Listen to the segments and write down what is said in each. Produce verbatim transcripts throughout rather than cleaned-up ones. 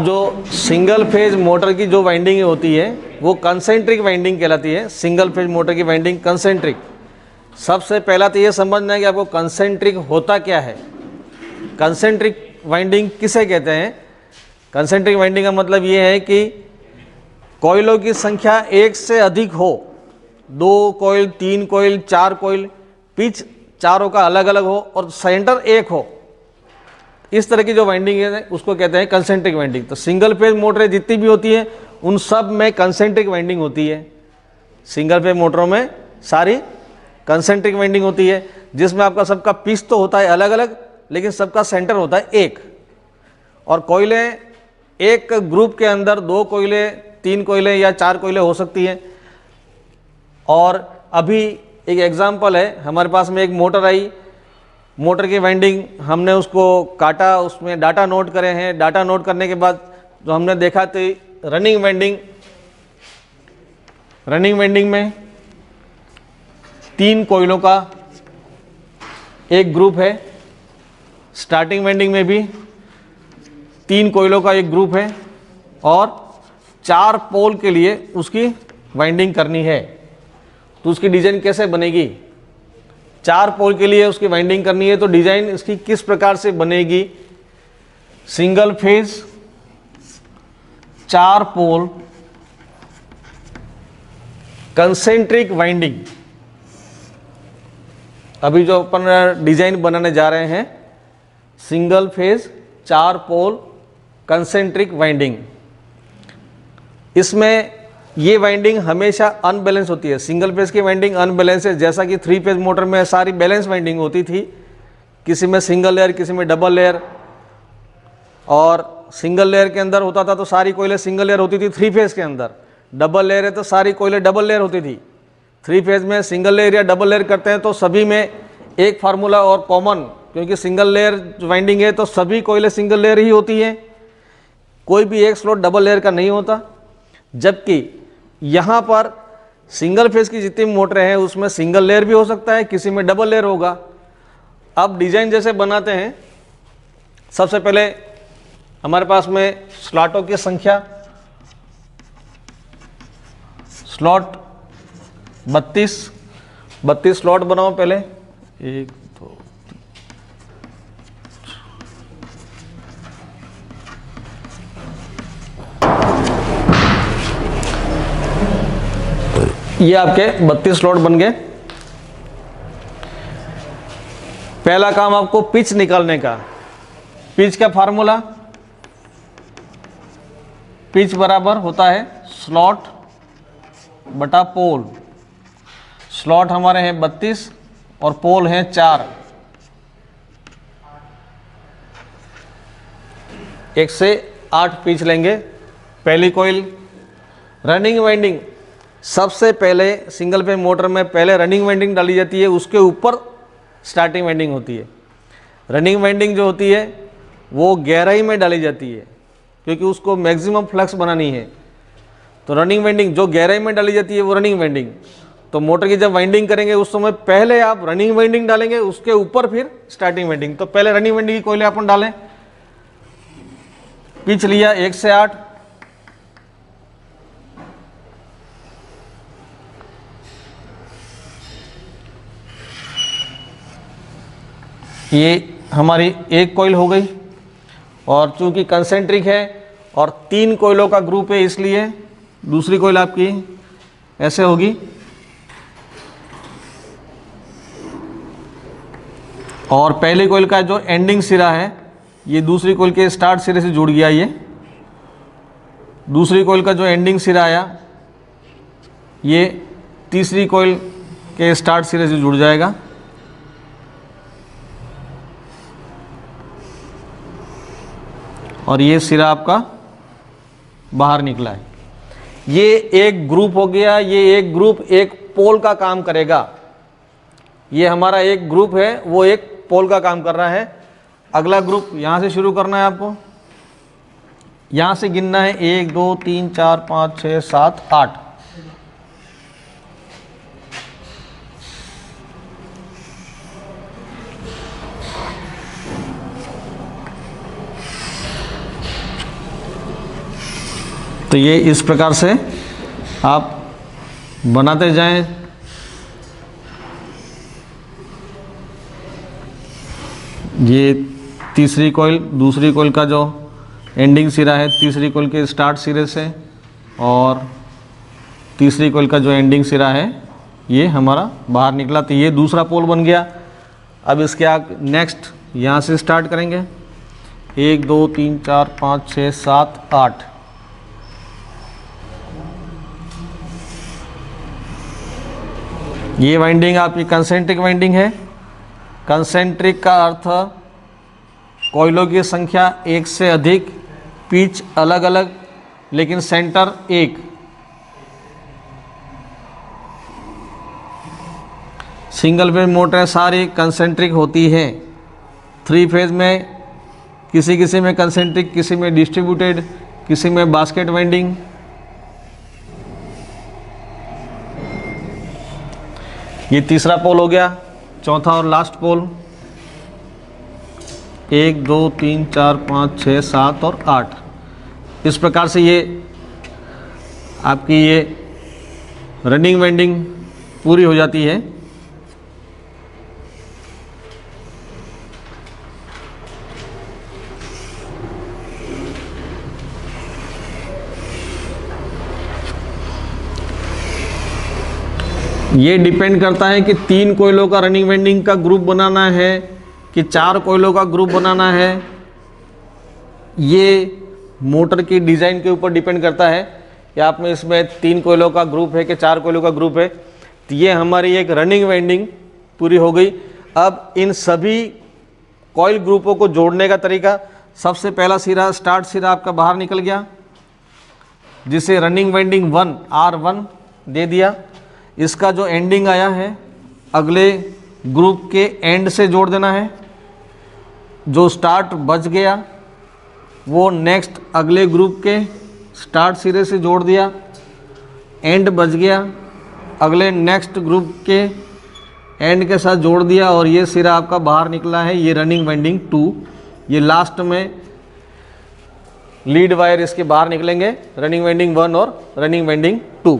अब जो single phase motor की जो वाइंडिंग होती है वो कंसेंट्रिक वाइंडिंग कहलाती है। सिंगल फेज मोटर की वाइंडिंग कंसेंट्रिक। सबसे पहला तो ये समझना है कि आपको कंसेंट्रिक होता क्या है। कंसेंट्रिक वाइंडिंग किसे कहते हैं? कंसेंट्रिक वाइंडिंग का मतलब ये है कि कॉइलों की संख्या एक से अधिक हो, दो कॉइल, तीन कॉइल, चार कॉइल, पिच चारों का अलग अलग हो और सेंटर एक हो, इस तरह की जो वाइंडिंग है उसको कहते हैं कंसेंट्रिक वाइंडिंग। तो सिंगल फेज मोटरें जितनी भी होती हैं उन सब में कंसेंट्रिक वाइंडिंग होती है। सिंगल फेज मोटरों में सारी कंसेंट्रिक वाइंडिंग होती है, जिसमें आपका सबका पिच तो होता है अलग अलग, लेकिन सबका सेंटर होता है एक। और कोयलें एक ग्रुप के अंदर दो कोयले, तीन कोयले या चार कोयले हो सकती हैं। और अभी एक एग्जांपल है, हमारे पास में एक मोटर आई, मोटर की वाइंडिंग हमने उसको काटा, उसमें डाटा नोट करे हैं। डाटा नोट करने के बाद जो हमने देखा तो रनिंग वाइंडिंग, रनिंग वाइंडिंग में तीन कोयलों का एक ग्रुप है। स्टार्टिंग वाइंडिंग में भी तीन कोयलों का एक ग्रुप है और चार पोल के लिए उसकी वाइंडिंग करनी है। तो उसकी डिजाइन कैसे बनेगी? चार पोल के लिए उसकी वाइंडिंग करनी है तो डिजाइन इसकी किस प्रकार से बनेगी? सिंगल फेज चार पोल कंसेंट्रिक वाइंडिंग। अभी जो अपन डिजाइन बनाने जा रहे हैं, सिंगल फेज चार पोल कंसेंट्रिक वाइंडिंग। इसमें ये वाइंडिंग हमेशा अनबैलेंस होती है। सिंगल फेज की वाइंडिंग अनबैलेंस है, जैसा कि थ्री फेज मोटर में सारी बैलेंस वाइंडिंग होती थी, किसी में सिंगल लेयर, किसी में डबल लेयर। और सिंगल लेयर के अंदर होता था तो सारी कोयले सिंगल लेयर होती थी। थ्री फेज के अंदर डबल लेयर है तो सारी कोयले डबल लेयर होती थी। थ्री फेज में सिंगल लेयर या डबल लेयर करते हैं तो सभी में एक फार्मूला और कॉमन, क्योंकि सिंगल लेयर वाइंडिंग है तो सभी कोयले सिंगल लेयर ही होती है, कोई भी एक स्लॉट डबल लेयर का नहीं होता। जबकि यहाँ पर सिंगल फेज की जितनी मोटरें हैं उसमें सिंगल लेयर भी हो सकता है, किसी में डबल लेयर होगा। अब डिजाइन जैसे बनाते हैं, सबसे पहले हमारे पास में स्लॉटों की संख्या, स्लॉट बत्तीस, बत्तीस स्लॉट बनाओ पहले। एक दो ये आपके बत्तीस स्लॉट बन गए। पहला काम आपको पिच निकालने का। पिच का फार्मूला, पिच बराबर होता है स्लॉट बटा पोल। स्लॉट हमारे हैं बत्तीस और पोल हैं चार। एक से आठ पिच लेंगे। पहली कोइल रनिंग वाइंडिंग, सबसे पहले सिंगल फेज मोटर में पहले रनिंग वाइंडिंग डाली जाती है, उसके ऊपर स्टार्टिंग वाइंडिंग होती है। रनिंग वाइंडिंग जो होती है वो गहराई में डाली जाती है, क्योंकि उसको मैक्सिमम फ्लक्स बनानी है। तो रनिंग वाइंडिंग जो गहराई में डाली जाती है वो रनिंग वाइंडिंग। तो मोटर की जब वाइंडिंग करेंगे उस समय पहले आप रनिंग वाइंडिंग डालेंगे, उसके ऊपर फिर स्टार्टिंग वाइंडिंग। तो पहले रनिंग वाइंडिंग की कोयले अपन डालें। पिच लिया एक से आठ, ये हमारी एक कोयल हो गई। और चूंकि कंसेंट्रिक है और तीन कोयलों का ग्रुप है, इसलिए दूसरी कोयल आपकी ऐसे होगी। और पहली कोयल का जो एंडिंग सिरा है ये दूसरी कोयल के स्टार्ट सिरे से जुड़ गया। ये दूसरी कोयल का जो एंडिंग सिरा आया ये तीसरी कोयल के स्टार्ट सिरे से जुड़ जाएगा। और ये सिरा आपका बाहर निकला है। ये एक ग्रुप हो गया। ये एक ग्रुप एक पोल का काम करेगा। ये हमारा एक ग्रुप है, वो एक पोल का काम कर रहा है। अगला ग्रुप यहाँ से शुरू करना है आपको। यहाँ से गिनना है एक दो तीन चार पाँच छः सात आठ। तो ये इस प्रकार से आप बनाते जाएं। ये तीसरी कॉइल, दूसरी कॉइल का जो एंडिंग सिरा है तीसरी कॉइल के स्टार्ट सिरे से, और तीसरी कॉइल का जो एंडिंग सिरा है ये हमारा बाहर निकला। तो ये दूसरा पोल बन गया। अब इसके आगे नेक्स्ट यहाँ से स्टार्ट करेंगे। एक दो तीन चार पाँच छः सात आठ। ये वाइंडिंग आपकी कंसेंट्रिक वाइंडिंग है। कंसेंट्रिक का अर्थ कॉइलों की संख्या एक से अधिक, पिच अलग अलग, लेकिन सेंटर एक। सिंगल फेज मोटरें सारी कंसेंट्रिक होती हैं। थ्री फेज में किसी किसी में कंसेंट्रिक, किसी में डिस्ट्रीब्यूटेड, किसी में बास्केट वाइंडिंग। ये तीसरा पोल हो गया। चौथा और लास्ट पोल, एक दो तीन चार पाँच छः सात और आठ। इस प्रकार से ये आपकी ये रनिंग वाइंडिंग पूरी हो जाती है। ये डिपेंड करता है कि तीन कोयलों का रनिंग वाइंडिंग का ग्रुप बनाना है कि चार कोयलों का ग्रुप बनाना है। ये मोटर की डिज़ाइन के ऊपर डिपेंड करता है कि आप में इसमें तीन कोयलों का ग्रुप है कि चार कोयलों का ग्रुप है। तो ये हमारी एक रनिंग वाइंडिंग पूरी हो गई। अब इन सभी कॉइल ग्रुपों को जोड़ने का तरीका, सबसे पहला सिरा स्टार्ट सिरा आपका बाहर निकल गया, जिसे running winding one R one दे दिया। इसका जो एंडिंग आया है अगले ग्रुप के एंड से जोड़ देना है। जो स्टार्ट बच गया वो नेक्स्ट अगले ग्रुप के स्टार्ट सिरे से जोड़ दिया। एंड बच गया अगले नेक्स्ट ग्रुप के एंड के साथ जोड़ दिया, और ये सिरा आपका बाहर निकला है, ये रनिंग वाइंडिंग टू। ये लास्ट में लीड वायर इसके बाहर निकलेंगे, रनिंग वाइंडिंग वन और रनिंग वाइंडिंग टू।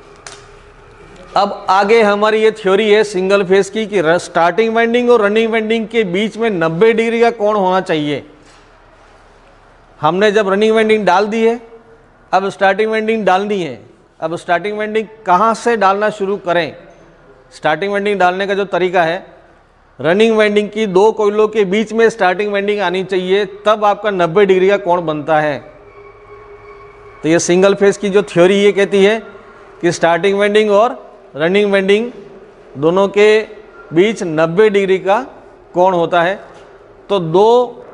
अब आगे हमारी ये थ्योरी है सिंगल फेज की कि स्टार्टिंग वाइंडिंग और रनिंग वाइंडिंग के बीच में नब्बे डिग्री का कोण होना चाहिए। हमने जब रनिंग वाइंडिंग डाल दी है, अब स्टार्टिंग वाइंडिंग डालनी है। अब स्टार्टिंग वाइंडिंग कहाँ से डालना शुरू करें? स्टार्टिंग वाइंडिंग डालने का जो तरीका है, रनिंग वाइंडिंग की दो कोयलों के बीच में स्टार्टिंग वाइंडिंग आनी चाहिए, तब आपका नब्बे डिग्री का कोण बनता है। तो ये सिंगल फेज की जो थ्योरी ये कहती है कि स्टार्टिंग वाइंडिंग और रनिंग वाइंडिंग दोनों के बीच नब्बे डिग्री का कोण होता है। तो दो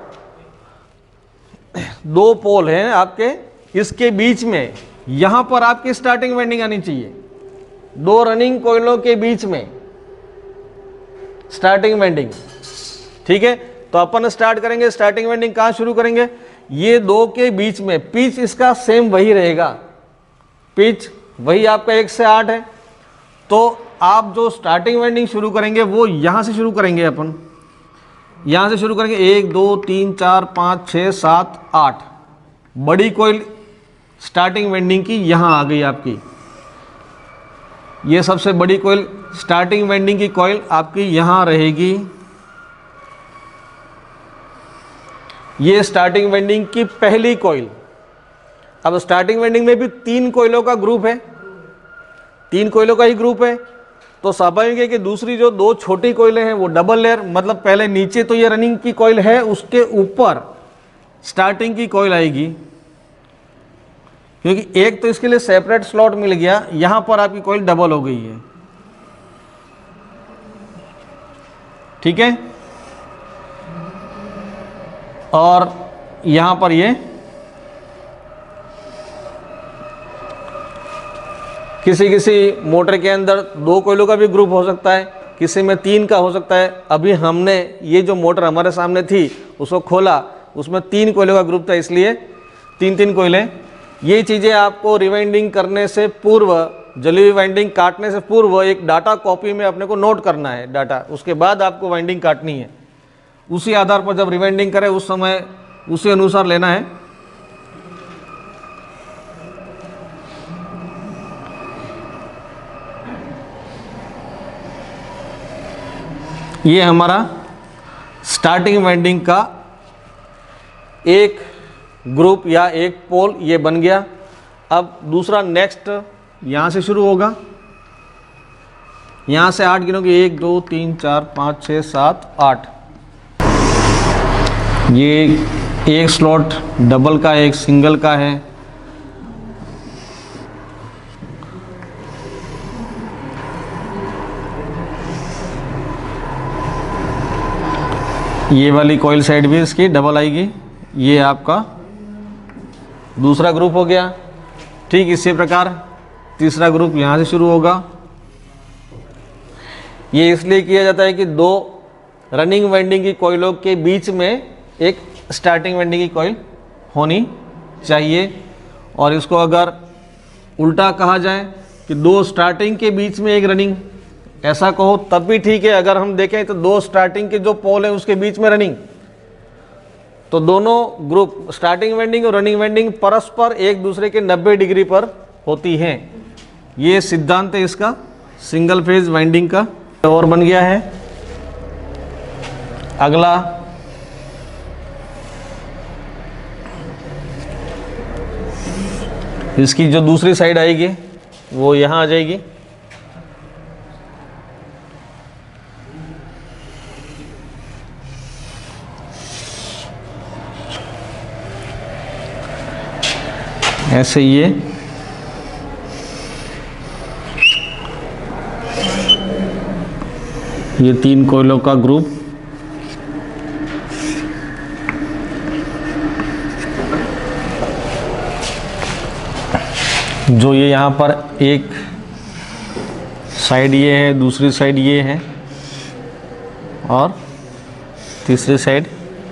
दो पोल हैं आपके, इसके बीच में यहाँ पर आपकी स्टार्टिंग वाइंडिंग आनी चाहिए। दो रनिंग कोयलों के बीच में स्टार्टिंग वाइंडिंग, ठीक है। तो अपन स्टार्ट करेंगे, स्टार्टिंग वाइंडिंग कहाँ शुरू करेंगे? ये दो के बीच में। पिच इसका सेम वही रहेगा, पिच वही आपका एक से आठ है। तो आप जो स्टार्टिंग वाइंडिंग शुरू करेंगे वो यहाँ से शुरू करेंगे। अपन यहाँ से शुरू करेंगे, एक दो तीन चार पाँच छः सात आठ। बड़ी कोयल स्टार्टिंग वाइंडिंग की यहाँ आ गई आपकी, ये सबसे बड़ी कोयल स्टार्टिंग वाइंडिंग की कोयल आपकी यहाँ रहेगी। ये स्टार्टिंग वाइंडिंग की पहली कोयल। अब स्टार्टिंग वाइंडिंग में भी तीन कोयलों का ग्रुप है, तीन कोयलों का ही ग्रुप है। तो स्वाभाविक है कि दूसरी जो दो छोटी कोयलें हैं वो डबल लेयर, मतलब पहले नीचे तो ये रनिंग की कोयल है, उसके ऊपर स्टार्टिंग की कोयल आएगी, क्योंकि एक तो इसके लिए सेपरेट स्लॉट मिल गया, यहां पर आपकी कोयल डबल हो गई है, ठीक है। और यहां पर ये किसी किसी मोटर के अंदर दो कोयलों का भी ग्रुप हो सकता है, किसी में तीन का हो सकता है। अभी हमने ये जो मोटर हमारे सामने थी उसको खोला, उसमें तीन कोयलों का ग्रुप था, इसलिए तीन तीन कोयलें। ये चीज़ें आपको रिवाइंडिंग करने से पूर्व, जली हुई वाइंडिंग काटने से पूर्व एक डाटा कॉपी में अपने को नोट करना है डाटा, उसके बाद आपको वाइंडिंग काटनी है। उसी आधार पर जब रिवाइंडिंग करें उस समय उसी अनुसार लेना है। ये हमारा स्टार्टिंग वाइंडिंग का एक ग्रुप या एक पोल ये बन गया। अब दूसरा नेक्स्ट यहाँ से शुरू होगा, यहाँ से आठ गिनोगे, एक दो तीन चार पाँच छः सात आठ। ये एक स्लॉट डबल का है, एक सिंगल का है। ये वाली कॉइल साइड भी इसकी डबल आएगी। ये आपका दूसरा ग्रुप हो गया। ठीक इसी प्रकार तीसरा ग्रुप यहाँ से शुरू होगा। ये इसलिए किया जाता है कि दो रनिंग वाइंडिंग की कॉइलों के बीच में एक स्टार्टिंग वाइंडिंग की कॉइल होनी चाहिए। और इसको अगर उल्टा कहा जाए कि दो स्टार्टिंग के बीच में एक रनिंग, ऐसा कहो तब भी ठीक है। अगर हम देखें तो दो स्टार्टिंग के जो पोल है उसके बीच में रनिंग, तो दोनों ग्रुप स्टार्टिंग वाइंडिंग और रनिंग वाइंडिंग परस्पर एक दूसरे के नब्बे डिग्री पर होती हैं। ये सिद्धांत है इसका सिंगल फेज वाइंडिंग का। और बन गया है अगला इसकी जो दूसरी साइड आएगी वो यहाँ आ जाएगी। ऐसे ये ये तीन कोयलों का ग्रुप जो ये यहाँ पर एक साइड ये है, दूसरी साइड ये है और तीसरी साइड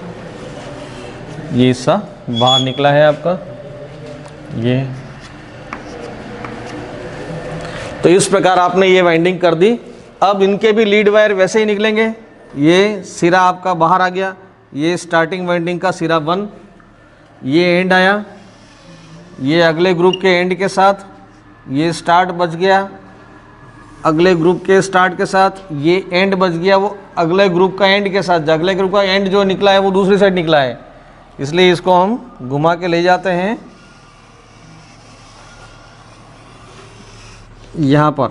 ये हिस्सा बाहर निकला है आपका ये। तो इस प्रकार आपने ये वाइंडिंग कर दी। अब इनके भी लीड वायर वैसे ही निकलेंगे। ये सिरा आपका बाहर आ गया, ये स्टार्टिंग वाइंडिंग का सिरा वन, ये एंड आया, ये अगले ग्रुप के एंड के साथ, ये स्टार्ट बच गया अगले ग्रुप के स्टार्ट के साथ, ये एंड बच गया वो अगले ग्रुप का एंड के साथ। अगले ग्रुप का एंड जो निकला है वो दूसरी साइड निकला है, इसलिए इसको हम घुमा के ले जाते हैं यहाँ पर।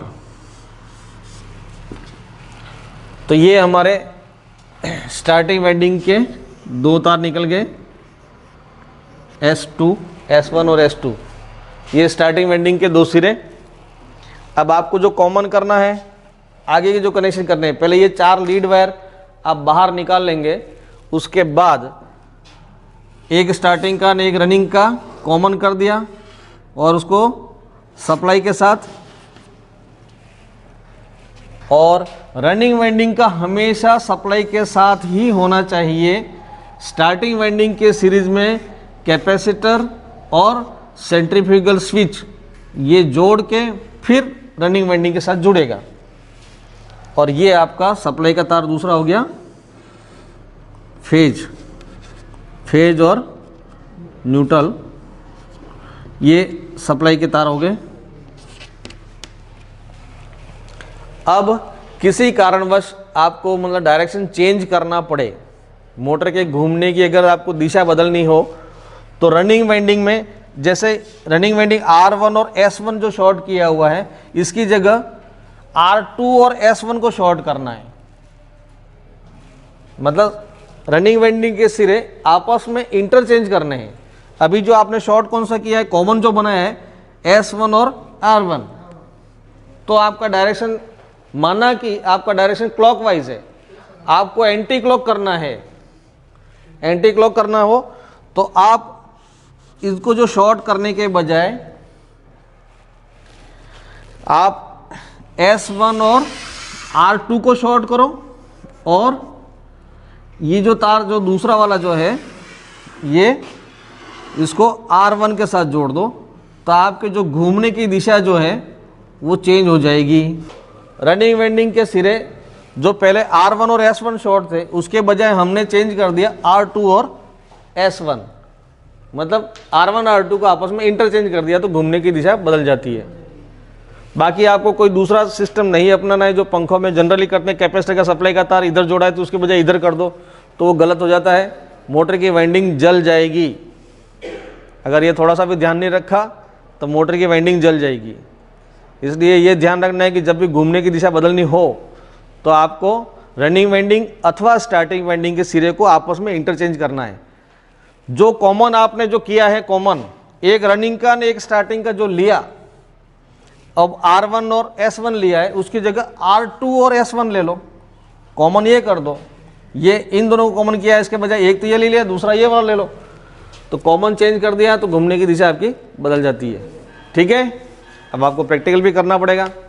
तो ये हमारे स्टार्टिंग वाइंडिंग के दो तार निकल गए, एस टू, एस वन और एस टू। ये स्टार्टिंग वाइंडिंग के दो सिरे। अब आपको जो कॉमन करना है, आगे के जो कनेक्शन करने हैं, पहले ये चार लीड वायर आप बाहर निकाल लेंगे। उसके बाद एक स्टार्टिंग का एक रनिंग का कॉमन कर दिया और उसको सप्लाई के साथ। और रनिंग वाइंडिंग का हमेशा सप्लाई के साथ ही होना चाहिए। स्टार्टिंग वाइंडिंग के सीरीज में कैपेसिटर और सेंट्रीफ्यूगल स्विच ये जोड़ के फिर रनिंग वाइंडिंग के साथ जुड़ेगा। और ये आपका सप्लाई का तार दूसरा हो गया फेज, फेज और न्यूट्रल, ये सप्लाई के तार हो गए। अब किसी कारणवश आपको मतलब डायरेक्शन चेंज करना पड़े, मोटर के घूमने की अगर आपको दिशा बदलनी हो, तो रनिंग वाइंडिंग में जैसे रनिंग वाइंडिंग आर वन और एस वन जो शॉर्ट किया हुआ है, इसकी जगह आर टू और एस वन को शॉर्ट करना है। मतलब रनिंग वाइंडिंग के सिरे आपस में इंटरचेंज करने हैं। अभी जो आपने शॉर्ट कौन सा किया है, कॉमन जो बनाया है एस वन और आर वन, तो आपका डायरेक्शन माना कि आपका डायरेक्शन क्लॉकवाइज है, आपको एंटी क्लॉक करना है। एंटी क्लॉक करना हो तो आप इसको जो शॉर्ट करने के बजाय आप एस वन और आर टू को शॉर्ट करो और ये जो तार जो दूसरा वाला जो है ये इसको आर वन के साथ जोड़ दो, तो आपके जो घूमने की दिशा जो है वो चेंज हो जाएगी। रनिंग वाइंडिंग के सिरे जो पहले आर वन और एस वन शॉर्ट थे, उसके बजाय हमने चेंज कर दिया आर टू और एस वन। मतलब आर वन आर टू को आपस में इंटरचेंज कर दिया, तो घूमने की दिशा बदल जाती है। बाकी आपको कोई दूसरा सिस्टम नहीं अपनाना है जो पंखों में जनरली करते हैं, कैपेसिटर का सप्लाई का तार इधर जोड़ा है तो उसके बजाय इधर कर दो, तो वो गलत हो जाता है, मोटर की वाइंडिंग जल जाएगी। अगर ये थोड़ा सा भी ध्यान नहीं रखा तो मोटर की वाइंडिंग जल जाएगी। इसलिए ये ध्यान रखना है कि जब भी घूमने की दिशा बदलनी हो तो आपको रनिंग वाइंडिंग अथवा स्टार्टिंग वाइंडिंग के सिरे को आपस में इंटरचेंज करना है। जो कॉमन आपने जो किया है, कॉमन एक रनिंग का ने एक स्टार्टिंग का जो लिया, अब आर वन और एस वन लिया है, उसकी जगह आर टू और एस वन ले लो, कॉमन ये कर दो। ये इन दोनों को कॉमन किया है, इसके बजाय एक तो ये ले लिया, दूसरा ये वाला ले लो, तो कॉमन चेंज कर दिया तो घूमने की दिशा आपकी बदल जाती है। ठीक है, अब आपको प्रैक्टिकल भी करना पड़ेगा।